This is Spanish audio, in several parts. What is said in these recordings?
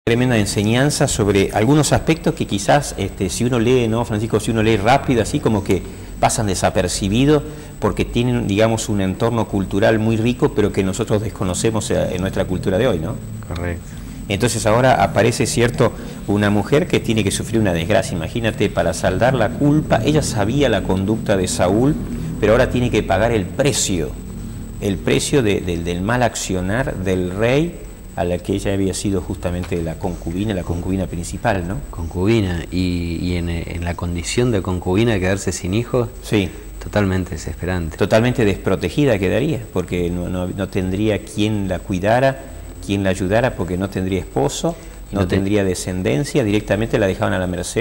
Tremenda enseñanza sobre algunos aspectos que quizás, si uno lee, ¿no, Francisco? Si uno lee rápido, así como que pasan desapercibidos porque tienen, digamos, un entorno cultural muy rico, pero que nosotros desconocemos en nuestra cultura de hoy, ¿no? Correcto. Entonces ahora aparece, cierto, una mujer que tiene que sufrir una desgracia. Imagínate, para saldar la culpa, ella sabía la conducta de Saúl, pero ahora tiene que pagar el precio del mal accionar del rey, a la que ella había sido justamente la concubina principal, ¿no? Concubina, y en la condición de concubina de quedarse sin hijos, sí, totalmente desesperante. Totalmente desprotegida quedaría, porque no tendría quien la cuidara, quien la ayudara, porque no tendría esposo, no tendría descendencia, directamente la dejaban a la merced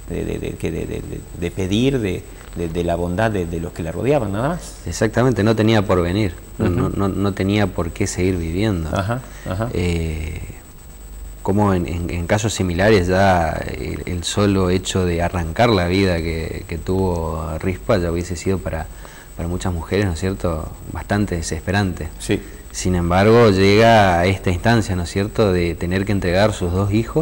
de pedir, de la bondad de los que la rodeaban, nada más. Exactamente, no tenía porvenir, no tenía por qué seguir viviendo. Como en casos similares ya el solo hecho de arrancar la vida que tuvo Rispa ya hubiese sido para muchas mujeres, ¿no es cierto?, bastante desesperante. Sí. Sin embargo, llega a esta instancia, ¿no es cierto?, de tener que entregar sus dos hijos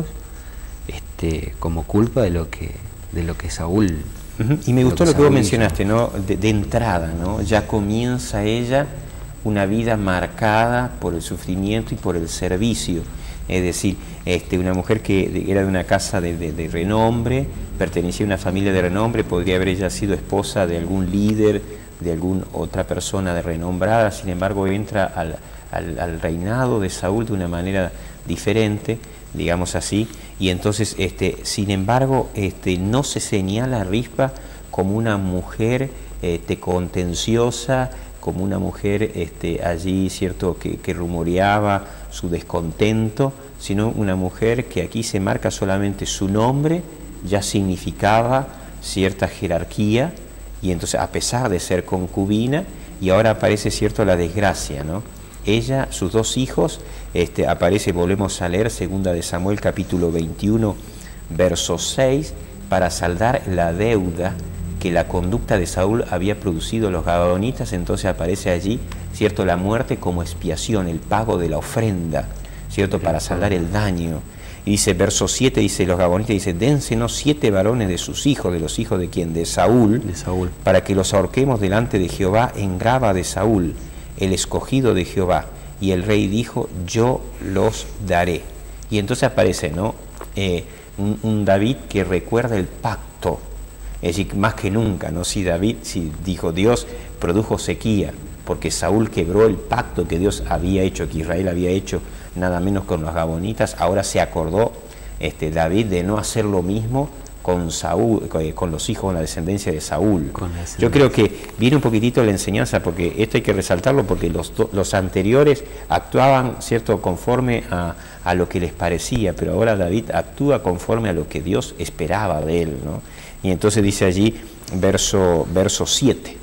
como culpa de lo que Saúl... Y me gustó lo que vos mencionaste, ¿no? De entrada, ¿no? Ya comienza ella una vida marcada por el sufrimiento y por el servicio. Es decir, una mujer que era de una casa de renombre, pertenecía a una familia de renombre, podría haber ella sido esposa de algún líder, de alguna otra persona de renombrada, sin embargo entra al reinado de Saúl de una manera diferente, digamos así, y entonces, sin embargo, no se señala a Rispa como una mujer contenciosa, como una mujer allí, cierto, que rumoreaba su descontento, sino una mujer que aquí se marca solamente su nombre, ya significaba cierta jerarquía, y entonces a pesar de ser concubina, y ahora aparece, cierto, la desgracia, ¿no? Ella, sus dos hijos, aparece, volvemos a leer 2 de Samuel capítulo 21, verso 6, para saldar la deuda que la conducta de Saúl había producido los gabaonitas. Entonces aparece allí, cierto, la muerte como expiación, el pago de la ofrenda, cierto, para saldar el daño. Y dice, verso 7, dice, los gabaonitas, dice, dénsenos 7 varones de sus hijos, de los hijos de quién, de Saúl, para que los ahorquemos delante de Jehová en Gaba de Saúl, el escogido de Jehová. Y el rey dijo, yo los daré. Y entonces aparece, ¿no?, un David que recuerda el pacto. Es decir, más que nunca, ¿no? Si David, si dijo, Dios produjo sequía, porque Saúl quebró el pacto que Dios había hecho, que Israel había hecho, nada menos con los gabonitas, ahora se acordó David de no hacer lo mismo con Saúl, con los hijos, con la descendencia de Saúl. Yo creo que viene un poquitito la enseñanza, porque esto hay que resaltarlo, porque los anteriores actuaban, cierto, conforme a lo que les parecía, pero ahora David actúa conforme a lo que Dios esperaba de él, ¿no? Y entonces dice allí, verso 7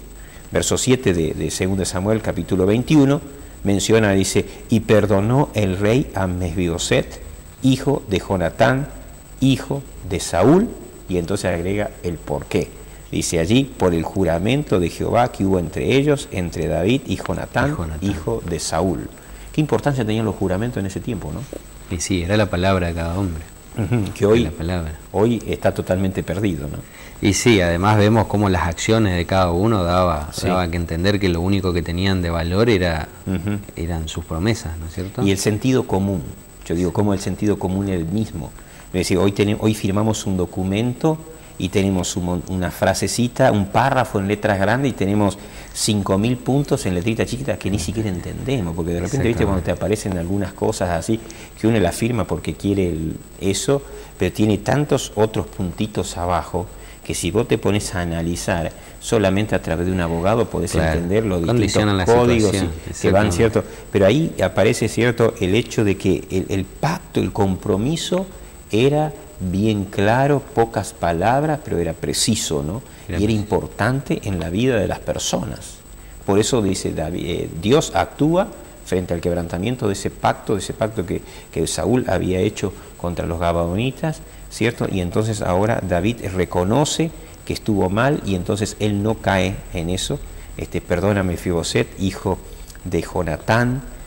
de 2 de Samuel capítulo 21, menciona, dice, y perdonó el rey a Mesbiboset, hijo de Jonatán, hijo de Saúl, y entonces agrega el porqué. Dice allí, por el juramento de Jehová que hubo entre ellos, entre David y Jonatán, hijo de Saúl. Qué importancia tenían los juramentos en ese tiempo, ¿no? Y sí, era la palabra de cada hombre. Que hoy está totalmente perdido, ¿no? Y sí, además vemos cómo las acciones de cada uno daba que entender que lo único que tenían de valor eran sus promesas, ¿no es cierto? Y el sentido común, yo digo, como el sentido común es el mismo. Es decir, hoy firmamos un documento y tenemos una frasecita, un párrafo en letras grandes, y tenemos 5.000 puntos en letritas chiquitas que ni siquiera entendemos, porque de repente, viste, cuando te aparecen algunas cosas así, que uno la firma porque quiere eso, pero tiene tantos otros puntitos abajo, que si vos te pones a analizar solamente a través de un abogado podés entender los distintos códigos que van, cierto, pero ahí aparece, cierto, el hecho de que el pacto, el compromiso era bien claro, pocas palabras, pero era preciso, ¿no? Y era importante en la vida de las personas. Por eso dice David, Dios actúa frente al quebrantamiento de ese pacto que Saúl había hecho contra los gabaonitas, ¿cierto? Y entonces ahora David reconoce que estuvo mal, y entonces él no cae en eso. Perdona a Mesbiboset, hijo de Jonatán,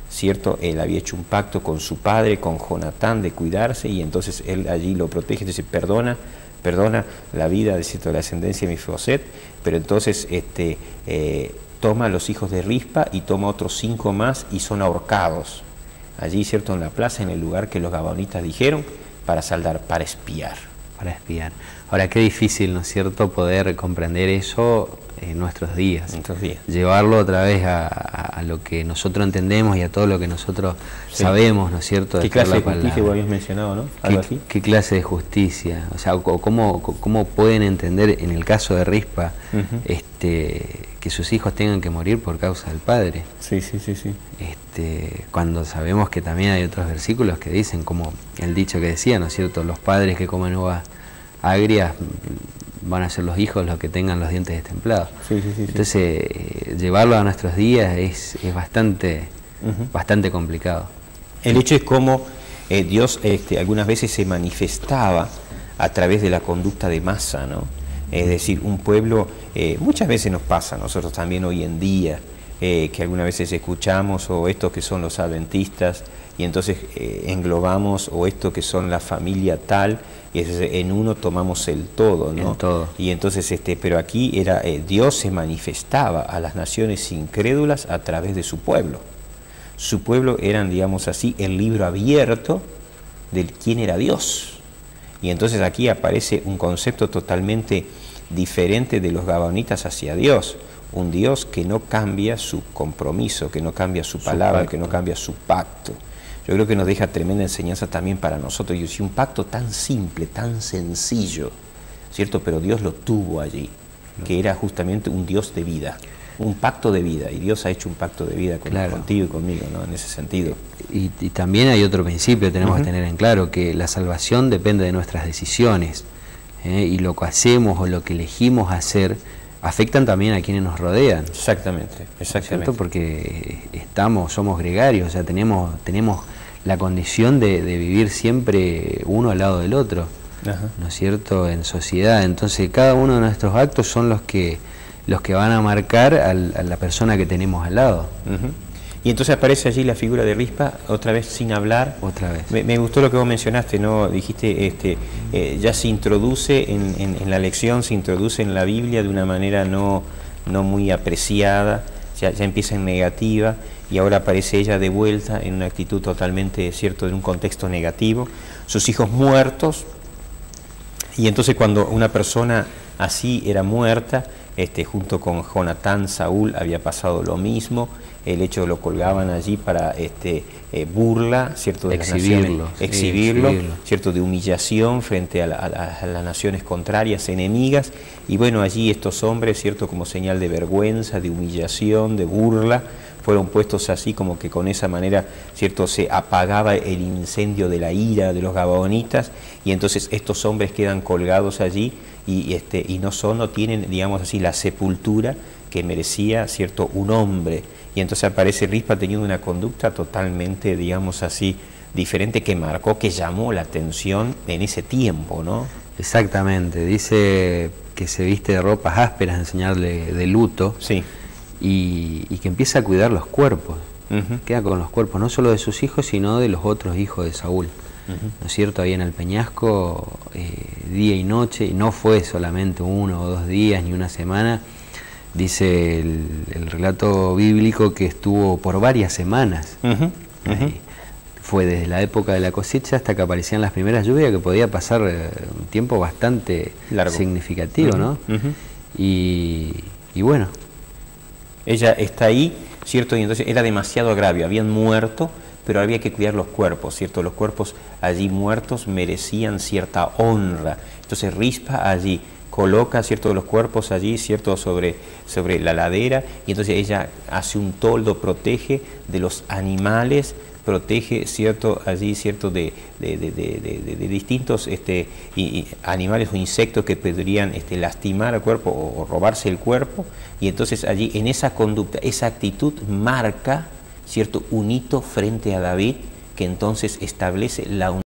¿cierto? Él había hecho un pacto con su padre, con Jonatán, de cuidarse, y entonces él allí lo protege, dice, perdona la vida, ¿cierto?, de la descendencia de Mefiboset, pero entonces toma a los hijos de Rispa y toma otros 5 más y son ahorcados. Allí, ¿cierto?, en la plaza, en el lugar que los gabaonitas dijeron, para saldar, para espiar. Para espiar. Ahora, qué difícil, ¿no es cierto?, poder comprender eso en nuestros días. Llevarlo otra vez a lo que nosotros entendemos y a todo lo que nosotros sabemos, ¿no es cierto? ¿Qué clase de justicia vos habías mencionado, no? ¿Algo así? ¿Qué clase de justicia? O sea, ¿cómo pueden entender en el caso de Rispa que sus hijos tengan que morir por causa del padre? Sí. Cuando sabemos que también hay otros versículos que dicen, como el dicho que decía, ¿no es cierto?, los padres que comen uvas agrias van a ser los hijos los que tengan los dientes destemplados. Entonces, llevarlo a nuestros días es bastante complicado. El hecho es como Dios algunas veces se manifestaba a través de la conducta de masa, ¿no? Es decir, un pueblo, muchas veces nos pasa a nosotros también hoy en día, que algunas veces escuchamos, o estos que son los adventistas, y entonces englobamos, o esto que son la familia tal, y en uno tomamos el todo, ¿no? El todo. Y entonces, pero aquí era Dios se manifestaba a las naciones incrédulas a través de su pueblo. Su pueblo eran, digamos así, el libro abierto de quién era Dios. Y entonces aquí aparece un concepto totalmente diferente de los gabaonitas hacia Dios. Un Dios que no cambia su compromiso, que no cambia su palabra, que no cambia su pacto. Yo creo que nos deja tremenda enseñanza también para nosotros. Y un pacto tan simple, tan sencillo, ¿cierto? Pero Dios lo tuvo allí, que era justamente un Dios de vida, un pacto de vida. Y Dios ha hecho un pacto de vida contigo y conmigo, ¿no? En ese sentido. Y también hay otro principio que tenemos que tener en claro, que la salvación depende de nuestras decisiones. Y lo que hacemos o lo que elegimos hacer afectan también a quienes nos rodean. Exactamente. ¿Cierto? Porque somos gregarios, o sea, tenemos la condición de vivir siempre uno al lado del otro, ¿no es cierto?, en sociedad. Entonces cada uno de nuestros actos son los que van a marcar a la persona que tenemos al lado. Y entonces aparece allí la figura de Rispa, otra vez sin hablar. Otra vez. Me gustó lo que vos mencionaste, ¿no? Dijiste, ya se introduce en la lección, se introduce en la Biblia de una manera no muy apreciada, ya empieza en negativa, y ahora aparece ella de vuelta en una actitud totalmente, ¿cierto?, en un contexto negativo. Sus hijos muertos, y entonces cuando una persona así era muerta, junto con Jonatán, Saúl, había pasado lo mismo. El hecho de lo colgaban allí para burla, ¿cierto?, de exhibirlo, las naciones, exhibirlo, ¿cierto?, de humillación frente a las naciones contrarias, enemigas. Y bueno, allí estos hombres, ¿cierto?, como señal de vergüenza, de humillación, de burla, fueron puestos así como que con esa manera, ¿cierto?, se apagaba el incendio de la ira de los gabaonitas, y entonces estos hombres quedan colgados allí y no tienen, digamos así, la sepultura que merecía, ¿cierto?, un hombre. Y entonces aparece Rispa teniendo una conducta totalmente, digamos así, diferente, que marcó, que llamó la atención en ese tiempo, ¿no? Exactamente. Dice que se viste de ropas ásperas en señal de luto. Sí. Y que empieza a cuidar los cuerpos. Queda con los cuerpos, no solo de sus hijos, sino de los otros hijos de Saúl. ¿No es cierto? Ahí en el peñasco, día y noche, y no fue solamente 1 o 2 días ni una semana. Dice el relato bíblico que estuvo por varias semanas. Fue desde la época de la cosecha hasta que aparecían las primeras lluvias, que podía pasar un tiempo bastante significativo, ¿no? Y bueno. Ella está ahí, ¿cierto? Y entonces era demasiado agravio, habían muerto, pero había que cuidar los cuerpos, ¿cierto? Los cuerpos allí muertos merecían cierta honra. Entonces Rispa allí coloca, ¿cierto?, los cuerpos allí, ¿cierto?, sobre la ladera, y entonces ella hace un toldo, protege de los animales, protege, ¿cierto?, allí, ¿cierto?, de distintos animales o insectos que podrían lastimar al cuerpo o robarse el cuerpo. Y entonces allí, en esa conducta, esa actitud marca, ¿cierto?, un hito frente a David, que entonces establece la